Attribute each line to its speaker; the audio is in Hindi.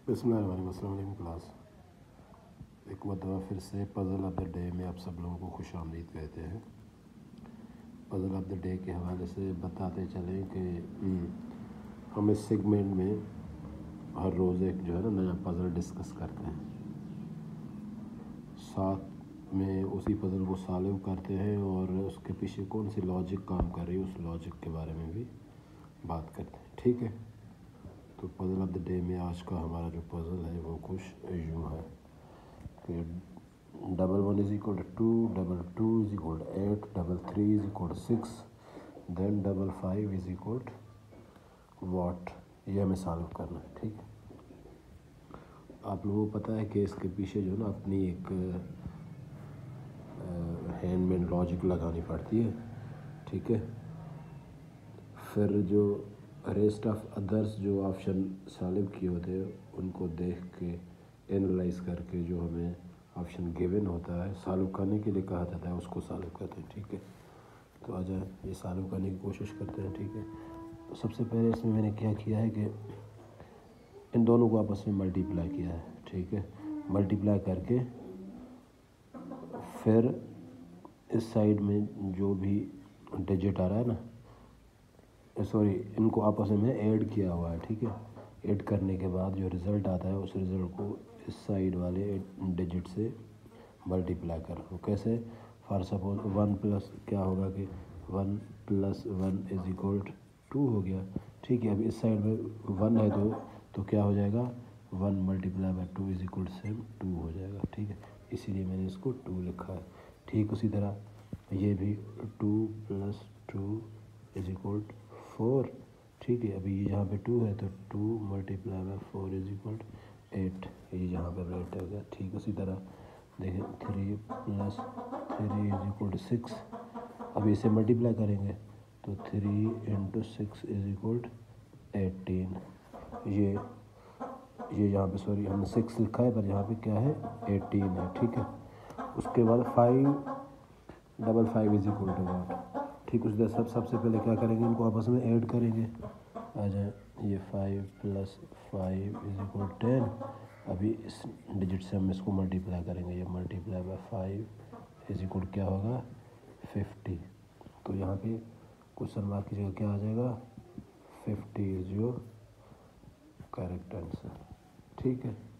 Speaker 1: बिस्मिल्लाहिर्रहमानिर्रहीम क्लास। एक मरतबा फिर से पज़ल ऑफ द डे में आप सब लोगों को खुश आमदीद कहते हैं। पज़ल ऑफ द डे के हवाले से बताते चलें कि हम इस सेगमेंट में हर रोज़ एक जो है ना नया पज़ल डिस्कस करते हैं, साथ में उसी पज़ल को सॉल्व करते हैं और उसके पीछे कौन सी लॉजिक काम कर रही है उस लॉजिक के बारे में भी बात करते हैं। ठीक है, तो पज़ल ऑफ द डे में आज का हमारा जो पज़ल है वो कुछ यूँ है कि 1 1 = 2, 2 2 = 8, 3 3 = 6, देन 5 5 = what, ये हमें सॉल्व करना है। ठीक है, आप लोगों को पता है कि इसके पीछे जो ना अपनी एक हैंडमेड लॉजिक लगानी पड़ती है। ठीक है, फिर जो रेस्ट ऑफ अदर्स जो ऑप्शन सॉल्व किए होते हैं उनको देख के एनालाइज करके जो हमें ऑप्शन गिवन होता है सॉल्व करने के लिए कहा जाता है उसको सॉल्व करते हैं। ठीक है, तो आ जाए ये सॉल्व करने की कोशिश करते हैं। ठीक है, तो सबसे पहले इसमें मैंने क्या किया है कि इन दोनों को आपस में मल्टीप्लाई किया है। ठीक है, मल्टीप्लाई करके फिर इस साइड में जो भी डिजिट आ रहा है ना, सॉरी, इनको आपस में ऐड किया हुआ है। ठीक है, ऐड करने के बाद जो रिज़ल्ट आता है उस रिज़ल्ट को इस साइड वाले डिजिट से मल्टीप्लाई कर लो। कैसे? फॉर सपोज 1 प्लस क्या होगा कि 1 + 1 = 2 हो गया। ठीक है, अब इस साइड में 1 है तो क्या हो जाएगा, 1 × 2 = सेम 2 हो जाएगा। ठीक है, इसीलिए मैंने इसको 2 लिखा है। ठीक उसी तरह ये भी 2 + 2 = 4। ठीक है, अभी ये यहाँ पे 2 है तो 2 × 4 = 8, ये यहाँ पे राइट हो गया। ठीक उसी तरह देखें 3 + 3 = 6। अब इसे मल्टीप्लाई करेंगे तो 3 × 6 = 18। ये यहाँ पे सॉरी हमने 6 लिखा है पर यहाँ पे क्या है 18 है। ठीक है, उसके बाद 5 5 5 = what। ठीक उसी तरह सबसे पहले क्या करेंगे, इनको आपस में ऐड करेंगे। आ जाए ये 5 + 5 = 10। अभी इस डिजिट से हम इसको मल्टीप्लाई करेंगे, ये मल्टीप्लाई बाय 5 क्या होगा 50। तो यहाँ पे क्वेश्चन मार्क की जगह क्या आ जाएगा 50 इज योर करेक्ट आंसर। ठीक है।